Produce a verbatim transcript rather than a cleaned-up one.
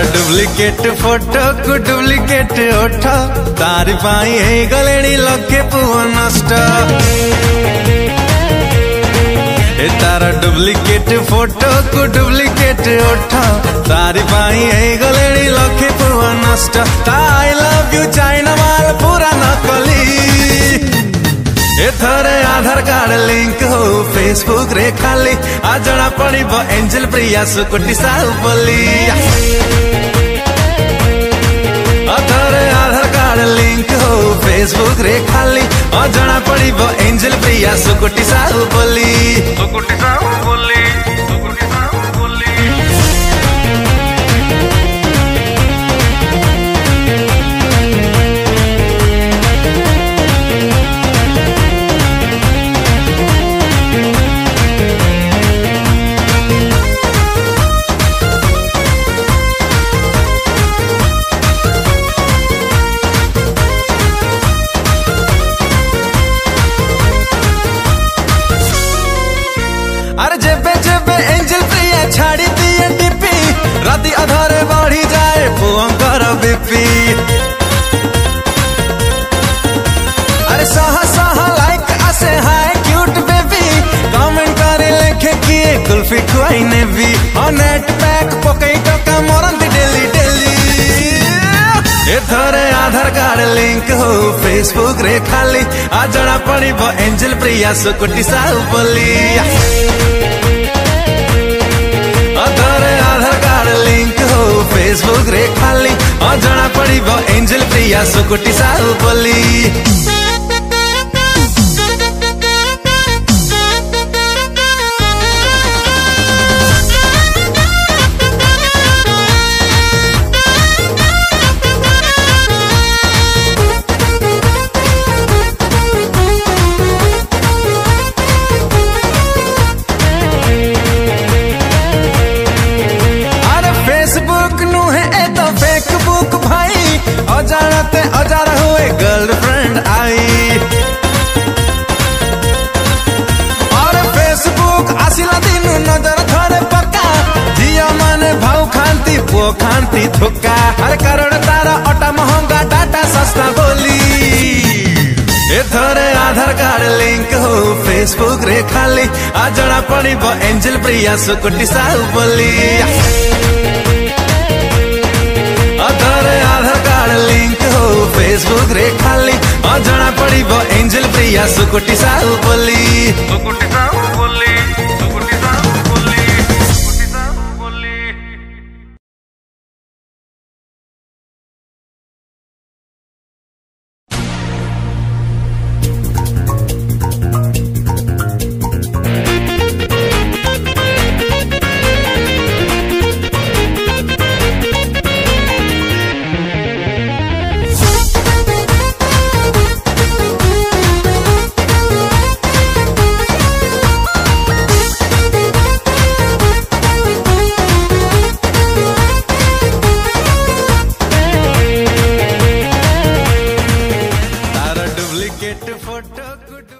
Duplicate photo को duplicate ओठ तारी पाई है गलेनी लगे पुआ नष्ट ए तारा डुप्लिकेट फोटो को डुप्लिकेट ओठ तारी पाई है गलेनी लगे पुआ नष्ट आई लव यू चाइना माल पूरा नकली एथरे आधार कार्ड लिंक हो फेसबुक रे खाली आ जना पड़िबो एंजल प्रिया सुकुटी साहु बोली एथरे आधार कार्ड लिंक हो फेसबुक रे खाली आ जना पड़िबो एंजल प्रिया सुकुटी साहु बोली सुकुटी साहु बोली सुकुटी साहु बोली। अरे जेबे जेबे एंजल प्रिया छाड़ी दिए डीपी राती अधारे बढ़ी जाए पुअंकर बीपी अरे सहा सहा लाइक आसे हाय क्यूट बेबी कमेंट करे लेखे किए कुल्फी खुआई ने भी और नेट पैक पकई टका मोरंती डेली डेली एथरे आधार कार्ड लिंक हो फेसबुक रे खाली आ जना पड़िबो एंजल प्रिया सुकुटी साहु बोली एथरे आधार कार्ड लिंक हो फेसबुक रे खाली आ जना पड़िबो एंजल प्रिया सुकुटी साहु बोली। अजानते अजार हुए गर्लफ्रेंड आई और फेसबुक आसिला दिन नजर थोड़े पक्का जिया माने भाव खांती पो खांती थुक्का हर कारण तारा अटा महंगा डाटा सस्ता बोली एथरे आधार कार्ड लिंक हो फेसबुक रे खाली आ जना पड़िबो एंजल प्रिया सुकुटी साहु बोली एथरे आधार कार्ड लिंक हो फेसबुक रे खाली आ जना पड़िबो एंजल प्रिया सुकुटी साहु बोली सुकुटी साहु बोली सुकुटी साहु बोली सुकुटी साहु बोली। फोटो